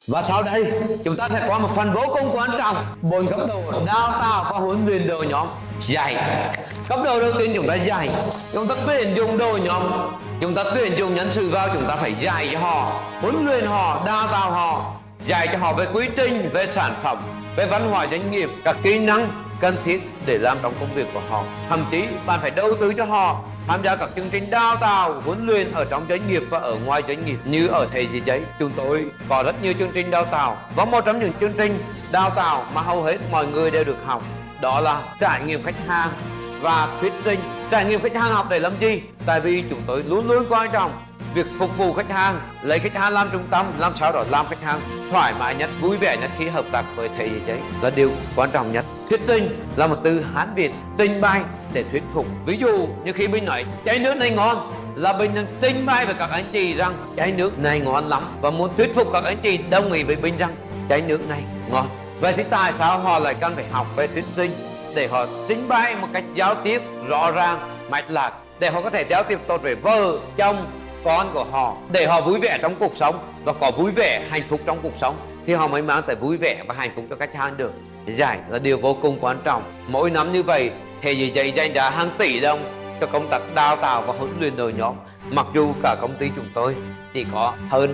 Và sau đây chúng ta sẽ qua một phần vô cùng quan trọng, 4 cấp độ đào tạo và huấn luyện đội nhóm. Dạy. Cấp độ đầu tiên chúng ta dạy, chúng ta tuyển dụng đội nhóm, chúng ta tuyển dụng nhân sự vào, chúng ta phải dạy cho họ, huấn luyện họ, đào tạo họ, dạy cho họ về quy trình, về sản phẩm, về văn hóa doanh nghiệp, các kỹ năng cần thiết để làm trong công việc của họ. Thậm chí bạn phải đầu tư cho họ tham gia các chương trình đào tạo, huấn luyện ở trong doanh nghiệp và ở ngoài doanh nghiệp. Như ở Thế Gì Giấy, chúng tôi có rất nhiều chương trình đào tạo, và một trong những chương trình đào tạo mà hầu hết mọi người đều được học đó là trải nghiệm khách hàng và thuyết trình. Trải nghiệm khách hàng học để làm gì? Tại vì chúng tôi luôn luôn quan trọng việc phục vụ khách hàng, lấy khách hàng làm trung tâm, làm sao đó làm khách hàng thoải mái nhất, vui vẻ nhất khi hợp tác với Thế Gì Giấy là điều quan trọng nhất. Thuyết trình là một từ Hán Việt, trình bày để thuyết phục. Ví dụ như khi mình nói chai nước này ngon, là mình trình bày với các anh chị rằng chai nước này ngon lắm, và muốn thuyết phục các anh chị đồng ý với mình rằng chai nước này ngon. Vậy thì tại sao họ lại cần phải học về thuyết trình? Để họ trình bày một cách giao tiếp rõ ràng, mạch lạc, để họ có thể giao tiếp tốt với vợ, chồng, con của họ, để họ vui vẻ trong cuộc sống và có vui vẻ, hạnh phúc trong cuộc sống, thì họ mới mang tới vui vẻ và hạnh phúc cho khách hàng được. Giải là điều vô cùng quan trọng. Mỗi năm như vậy, Thế Gì Giấy dành ra hàng tỷ đồng cho công tác đào tạo và huấn luyện đội nhóm. Mặc dù cả công ty chúng tôi chỉ có hơn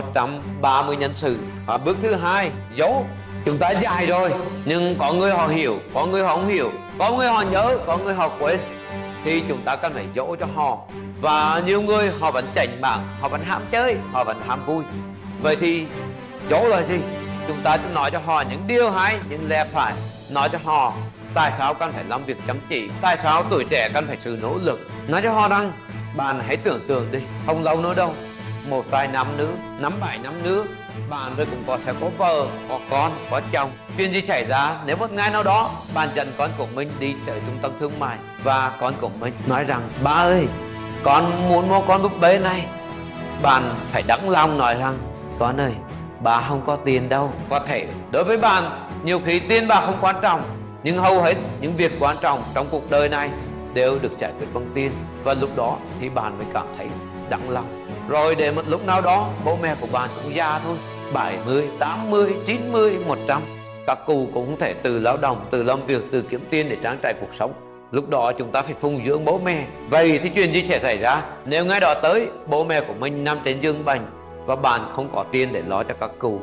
130 nhân sự. Và bước thứ hai, dấu. Chúng ta dạy rồi, nhưng có người họ hiểu, có người họ không hiểu, có người họ nhớ, có người họ quên, thì chúng ta cần phải dỗ cho họ. Và nhiều người họ vẫn chảnh mảng, họ vẫn ham chơi, họ vẫn ham vui. Vậy thì dỗ là gì? Chúng ta nói cho họ những điều hay, những lẽ phải, nói cho họ tại sao cần phải làm việc chăm chỉ, tại sao tuổi trẻ cần phải sự nỗ lực. Nói cho họ rằng bạn hãy tưởng tượng đi, không lâu nữa đâu, một vài năm nữa, 5-7 năm nữa, bạn rồi cũng sẽ có vợ, có con, có chồng. Chuyện gì xảy ra nếu một ngày nào đó bạn dẫn con của mình đi tới trung tâm thương mại, và con của mình nói rằng ba ơi, con muốn mua con búp bê này, bạn phải đắng lòng nói rằng con ơi, bà không có tiền đâu. Có thể đối với bạn nhiều khi tiền bạc không quan trọng, nhưng hầu hết những việc quan trọng trong cuộc đời này đều được giải quyết bằng tiền, và lúc đó thì bạn mới cảm thấy đắng lòng. Rồi đến một lúc nào đó bố mẹ của bạn cũng già thôi, 70, 80, 90, 100, các cụ cũng không thể tự lao động, tự làm việc, tự kiếm tiền để trang trải cuộc sống. Lúc đó chúng ta phải phụng dưỡng bố mẹ. Vậy thì chuyện gì sẽ xảy ra nếu ngày đó tới bố mẹ của mình nằm trên giường bệnh và bạn không có tiền để lo cho các cụ?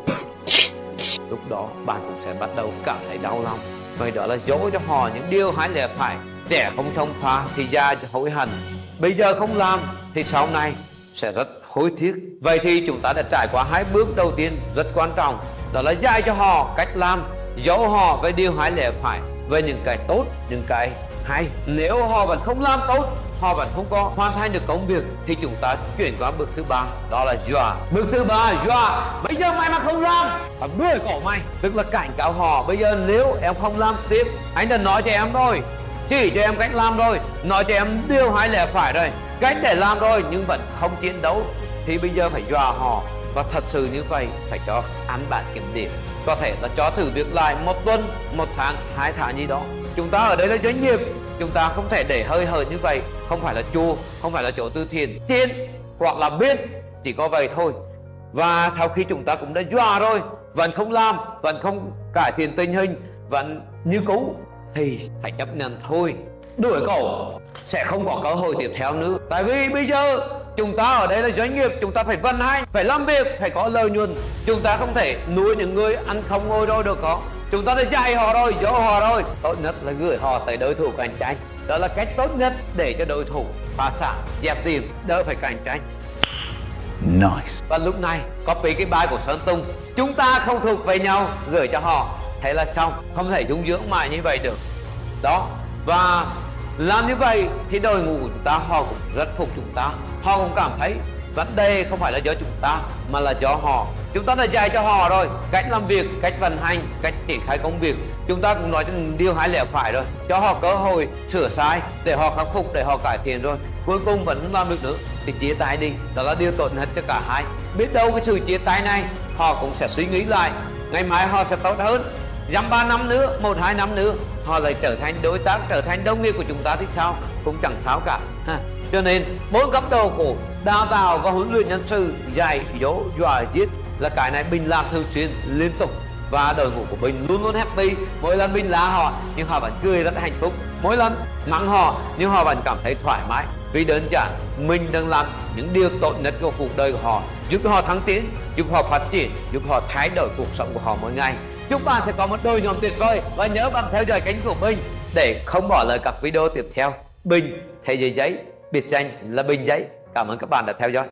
Lúc đó bạn cũng sẽ bắt đầu cảm thấy đau lòng. Vậy đó là dỗ cho họ những điều hay lẽ phải. Trẻ không xông pha thì già hối hận, bây giờ không làm thì sau này sẽ rất hối tiếc. Vậy thì chúng ta đã trải qua 2 bước đầu tiên rất quan trọng, đó là dạy cho họ cách làm, dỗ họ về điều hay lẽ phải, về những cái tốt, những cái hay. Nếu họ vẫn không làm tốt, họ vẫn không có hoàn thành được công việc, thì chúng ta chuyển qua bước thứ 3, đó là dọa. Bước thứ 3, dọa. Bây giờ mày mà không làm, phải đuổi cổ mày. Tức là cảnh cáo họ, bây giờ nếu em không làm tiếp, anh đã nói cho em rồi, chỉ cho em cách làm rồi, nói cho em điều hay lẽ phải rồi, cách để làm rồi, nhưng vẫn không chiến đấu, thì bây giờ phải dọa họ. Và thật sự như vậy, phải cho ăn bản kiểm điểm, có thể là cho thử việc lại 1 tuần, 1 tháng, 2 tháng gì đó. Chúng ta ở đây là doanh nghiệp, chúng ta không thể để hơi hợt như vậy. Không phải là chùa, không phải là chỗ từ thiện, tiền hoặc là biết, chỉ có vậy thôi. Và sau khi chúng ta cũng đã dọa rồi, vẫn không làm, vẫn không cải thiện tình hình, vẫn như cũ, thì phải chấp nhận thôi. Đuổi cổ sẽ không có cơ hội tiếp theo nữa. Tại vì bây giờ chúng ta ở đây là doanh nghiệp, chúng ta phải vận hành, phải làm việc, phải có lợi nhuận. Chúng ta không thể nuôi những người ăn không ngồi đâu được có. Chúng ta đã dạy họ rồi, dỗ họ rồi, tốt nhất là gửi họ tới đối thủ cạnh tranh. Đó là cách tốt nhất để cho đối thủ phá sản, dẹp tiền, đỡ phải cạnh tranh. Nice. Và lúc này copy cái bài của Sơn Tùng, chúng ta không thuộc về nhau, gửi cho họ, thế là xong. Không thể dung dưỡng mãi như vậy được đó. Và làm như vậy thì đội ngũ của chúng ta họ cũng rất phục chúng ta. Họ cũng cảm thấy vấn đề không phải là do chúng ta mà là do họ. Chúng ta đã dạy cho họ rồi cách làm việc, cách vận hành, cách triển khai công việc. Chúng ta cũng nói cho điều hay lẽ phải rồi, cho họ cơ hội sửa sai để họ khắc phục, để họ cải thiện rồi. Cuối cùng vẫn không làm được nữa thì chia tay đi, đó là điều tốt nhất cho cả hai. Biết đâu cái sự chia tay này họ cũng sẽ suy nghĩ lại, ngày mai họ sẽ tốt hơn. Dăm 3 năm nữa, 1-2 năm nữa họ lại trở thành đối tác, trở thành đồng nghiệp của chúng ta thì sao? Cũng chẳng sao cả ha. Cho nên 4 cấp độ của đào tạo và huấn luyện nhân sự, dạy, dỗ, dọa, giết là cái này Bình làm thường xuyên liên tục, và đội ngũ của Bình luôn luôn happy. Mỗi lần Bình la họ nhưng họ vẫn cười rất hạnh phúc, mỗi lần mắng họ nhưng họ vẫn cảm thấy thoải mái, vì đơn giản mình đang làm những điều tốt nhất của cuộc đời của họ, giúp họ thăng tiến, giúp họ phát triển, giúp họ thay đổi cuộc sống của họ mỗi ngày. Chúc bạn sẽ có một đội nhóm tuyệt vời, và nhớ bạn theo dõi kênh của Bình để không bỏ lỡ các video tiếp theo. Bình, thế giới giấy, biệt danh là Bình Giấy. Cảm ơn các bạn đã theo dõi.